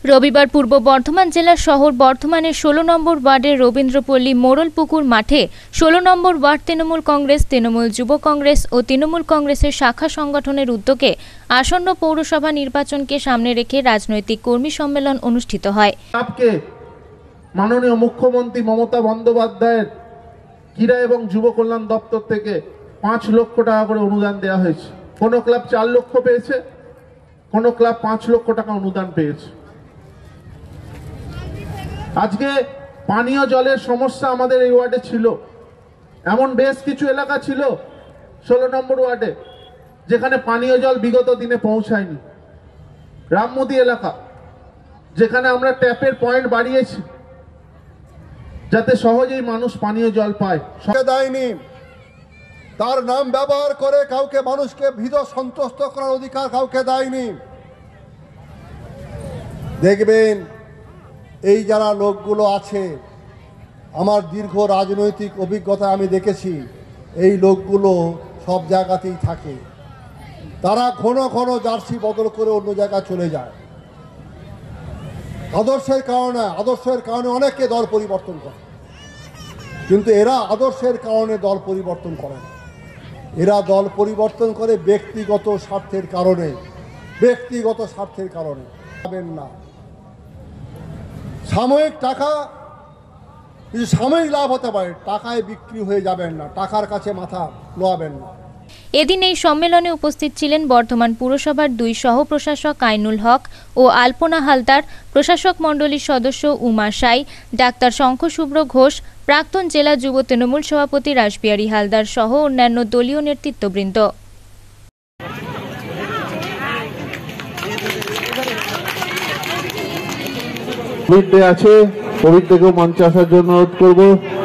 রবিবার পূর্ব বর্ধমান জেলার শহর বর্ধমানের 16 নম্বর ওয়ার্ডের রবীন্দ্রপল্লী মোড়লপুকুর মাঠে 16 নম্বর ওয়ার্ড তৃণমূল কংগ্রেস, তৃণমূল যুব কংগ্রেস ও তৃণমূল কংগ্রেসের শাখা সংগঠনের উদ্যোগে আসন্ন পৌরসভা নির্বাচনকে সামনে রেখে রাজনৈতিক কর্মী সম্মেলন অনুষ্ঠিত হয়। মাননীয় মুখ্যমন্ত্রী মমতা বন্দ্যোপাধ্যায়ের ক্রীড়া এবং যুব কল্যাণ দপ্তর থেকে 5 লক্ষ টাকা করে অনুদান দেওয়া হয়েছে। কোনো ক্লাব 4 লক্ষ পেয়েছে, কোনো ক্লাব 5 লক্ষ টাকা অনুদান পেয়েছে। আজকে পানীয় জলের সমস্যা আমাদের এই ওয়ার্ডে ছিল। এমন বেশ কিছু এলাকা ছিল 16 নম্বর ওয়ার্ডে যেখানে পানীয় জল বিগত দিনে পৌঁছায়নি। রামমতি এলাকা যেখানে আমরা ট্যাপের পয়েন্ট বাড়িয়েছি যাতে সহজেই মানুষ পানীয় জল পায়। দেয়নি, তার নাম ব্যবহার করে কাউকে মানুষকে ভীত সন্ত্রস্ত করার অধিকার কাউকে দেয়নি। দেখবেন এই যারা লোকগুলো আছে, আমার দীর্ঘ রাজনৈতিক অভিজ্ঞতা আমি দেখেছি, এই লোকগুলো সব জায়গাতেই থাকে। তারা ঘন ঘন জার্সি বদল করে অন্য জায়গায় চলে যায়। আদর্শের কারণে অনেকে দল পরিবর্তন করে, কিন্তু এরা আদর্শের কারণে দল পরিবর্তন করে না। এরা দল পরিবর্তন করে ব্যক্তিগত স্বার্থের কারণে পাবেন না। সাময়িক টাকা সাময়িক লাভ হতে পারে, টাকায় বিক্রি হয়ে যাবেন না, টাকার কাছে মাথা নোয়াবেন না। এদিন এই সম্মেলনে উপস্থিত ছিলেন বর্ধমান পুরসভার 2 সহ প্রশাসক আইনুল হক ও আলপনা হালদার, প্রশাসক মণ্ডলীর সদস্য উমা সাই, ডাক্তার শঙ্খ শুভ্র ঘোষ, প্রাক্তন জেলা যুব তৃণমূল সভাপতি রাসবিহারী হালদার সহ অন্যান্য দলীয় নেতৃত্ববৃন্দ। আছে কোভিড থেকেও মঞ্চে আসার জন্য অনুরোধ করব।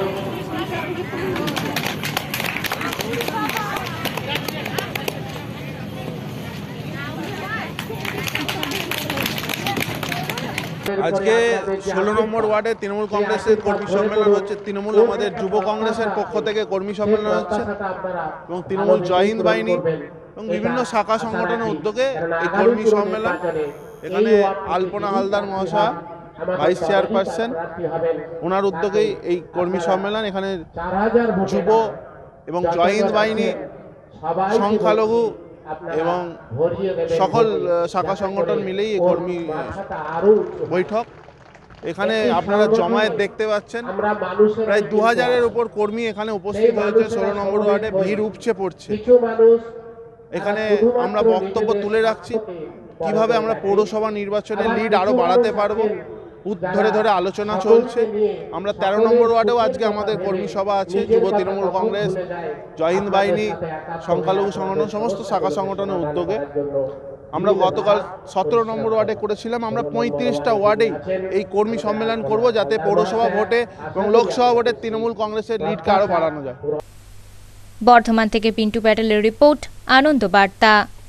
আজকে 16 নম্বর ওয়ার্ডে তৃণমূল কংগ্রেসের কর্মী সম্মেলন হচ্ছে। তৃণমূল আমাদের যুব কংগ্রেসের পক্ষ থেকে কর্মী সম্মেলন হচ্ছে এবং তৃণমূল জয় হিন্দ বাহিনী এবং বিভিন্ন শাখা সংগঠনের উদ্যোগে এই কর্মী সম্মেলন। এখানে আলপনা হালদার মহাশয় ভাইস চেয়ারপারসন, ওনার উদ্যোগেই এই কর্মী সম্মেলন। এখানে যুব এবং জয় হিন্দ বাহিনী, সংখ্যালঘু এবং সকল শাখা সংগঠন মিলেই এই কর্মী বৈঠক। এখানে আপনারা জমায়েত দেখতে পাচ্ছেন, প্রায় 2000-এর উপর কর্মী এখানে উপস্থিত হয়েছে। 16 নম্বর ওয়ার্ডে ভিড় উপচে পড়ছে। এখানে আমরা বক্তব্য তুলে রাখছি কিভাবে আমরা পৌরসভা নির্বাচনের লিড আরো বাড়াতে পারবো, ধরে ধরে আলোচনা চলছে। আমরা 13 নম্বর ওয়ার্ডেও আজকে আমাদের কর্মী সভা আছে। যুব তৃণমূল কংগ্রেস, জয় হিন্দ বাহিনী, সংখ্যালঘু সংগঠন, সমস্ত শাখা সংগঠনের উদ্যোগে আমরা গতকাল 17 নম্বর ওয়ার্ডে করেছিলাম। আমরা 35টা ওয়ার্ডেই এই কর্মী সম্মেলন করব যাতে পৌরসভা ভোটে এবং লোকসভা ভোটে তৃণমূল কংগ্রেসের লিডকে আরও বাড়ানো যায়। বর্ধমান থেকে পিন্টু প্যাটেলের রিপোর্ট, আনন্দ বার্তা।